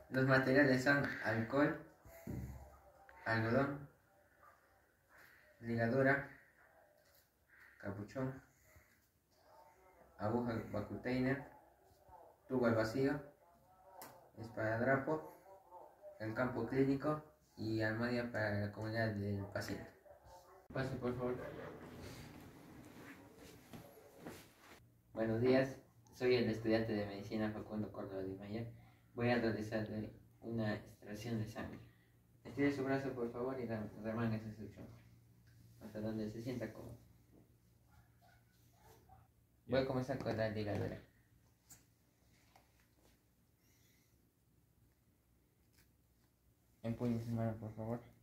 Los materiales son alcohol, algodón, ligadura, capuchón, aguja vacuteiner, tubo al vacío, esparadrapo, el campo clínico y almohadilla para la comodidad del paciente. Pase, por favor. Buenos días, soy el estudiante de medicina Facundo Córdoba de Mayer. Voy a realizarle una extracción de sangre. Estire su brazo, por favor, y remángase su chompa hasta donde se sienta cómodo. Voy a comenzar con la ligadura. Empuñe su mano, por favor.